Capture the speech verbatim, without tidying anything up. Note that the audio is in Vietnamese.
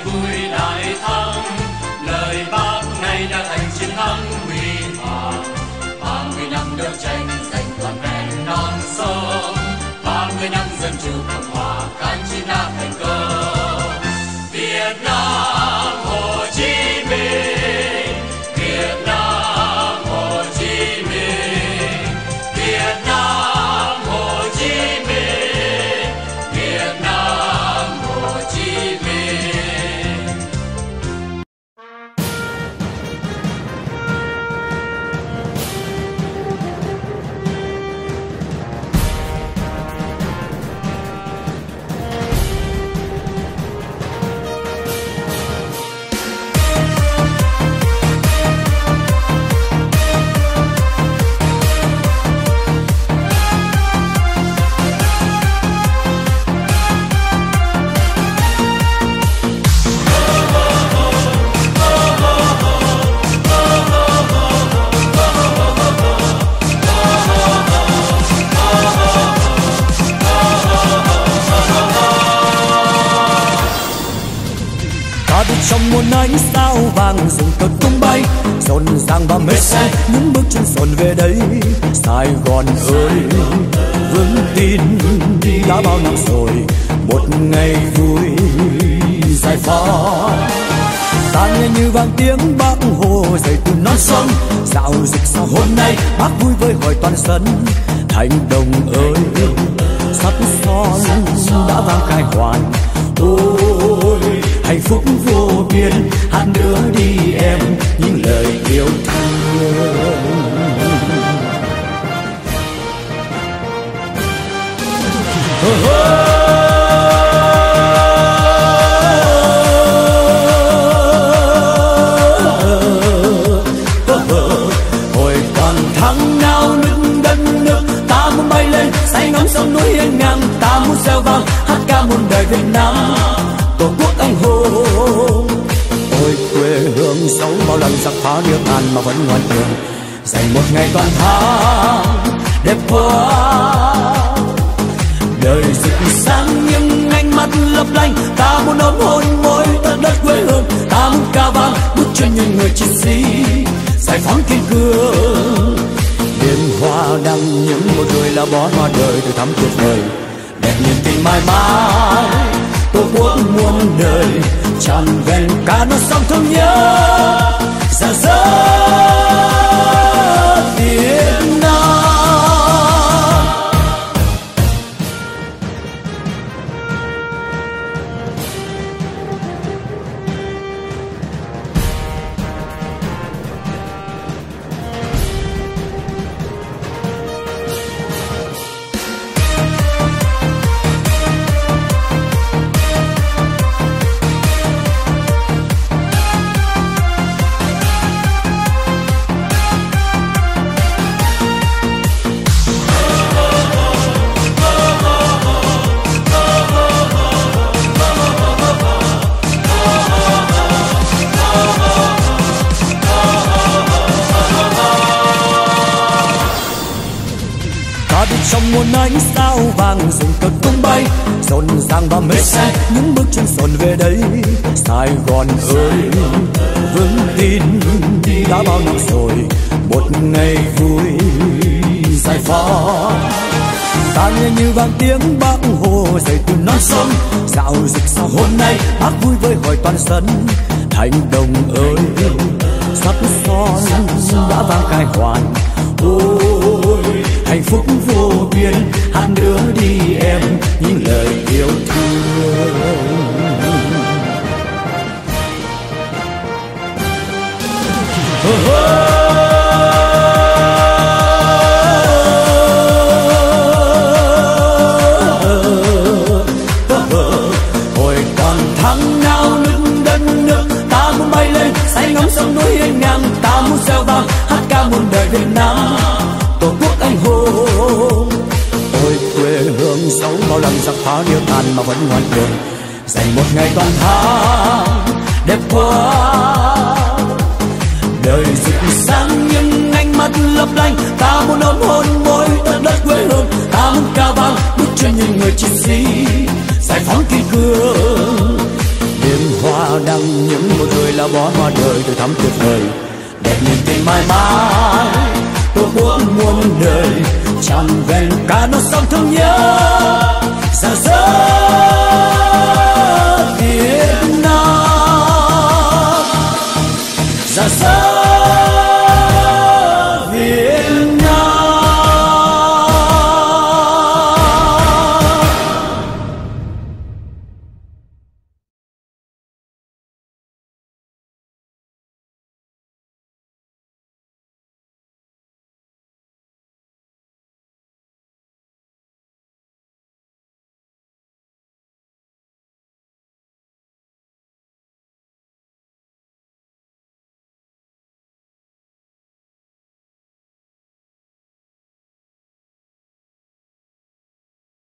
vui đại thắng, lời bác nay đã thành chiến thắng huy hoàng. Ba mươi năm đấu tranh giành toàn vẹn non sông, ba mươi năm dân chủ cộng hòa kháng chiến đã thành công. Việt Nam Hồ Chí Minh, Việt Nam Hồ Chí Minh, Việt Nam Hồ Chí Minh, Việt Nam Hồ Chí Minh. Trong muôn ánh sao vàng rừng cờ tung bay, rộn ràng và mê say những bước chân rộn về đây. Sài Gòn ơi, vững tin đã bao năm rồi, một ngày vui giải phóng. Ta nghe như vang tiếng Bác Hồ dậy từ non sông, dạo rực sao hôm nay Bác vui với hỏi toàn dân. Thành Đồng ơi, sắt son đã vang khai hoàn, ôi hạnh phúc vô biên. Hát nữa đi em những lời yêu thương. Hồi còn thăng nào nước đất nước, ta muốn bay lên say ngắm sông núi hiên ngang. Ta muốn reo vang hát ca muôn đời Việt Nam, Tổ quốc anh hùng. Ôi quê hương dẫu bao lần giặc phá nước Hàn mà vẫn ngoan cường, dành một ngày toàn tháng đẹp quá. Đời rực sáng nhưng ánh mắt lấp lánh, ta muốn ôm hôn môi tận đất quê hương. Ta muốn ca vang bước chân những người chiến sĩ giải phóng kiên cường. Biển hoa đăng những một người là bó hoa đời từ thắm tuyệt vời, đẹp niềm tin mãi mãi Tổ quốc muôn đời tràn vẹn cả non sông thương nhớ. Rạng rỡ Việt Nam. Trong muôn ánh sao vàng rừng cờ tung bay, rộn ràng và mê say những bước chân rộn về đây. Sài Gòn ơi, vững tin đã bao năm rồi, một ngày vui giải phóng. Ta nghe như vang tiếng Bác Hồ dậy từ non sông, dạo rực sao hôm nay Bác vui với hỏi toàn dân. Thành Đồng ơi, sắt son đã vang khai hoàn, ôi hạnh phúc vô biên. Hát nữa đi em những lời yêu thương. Oh, oh. Hồi còn thăng nào nước đất nước, ta muốn bay lên say ngắm sông núi hiên ngang. Ta muốn reo vang hát ca muôn đời Việt Nam, Tổ quốc anh hùng. Ôi quê hương dẫu bao lần giặc phá nước Hàn mà vẫn ngoan cường, dành một ngày toàn tháng đẹp quá. Đời rực sáng nhưng ánh mắt lấp lánh, ta muốn ôm hôn môi tận đất quê hương. Ta muốn ca vang bước chân những người chiến sĩ giải phóng kiên cường. Đêm hoa đăng những một người là bó hoa đời tôi thắm tuyệt vời đẹp niềm tin mãi mãi tổ quốc muôn đời tràn vẹn cả non sông thương nhớ.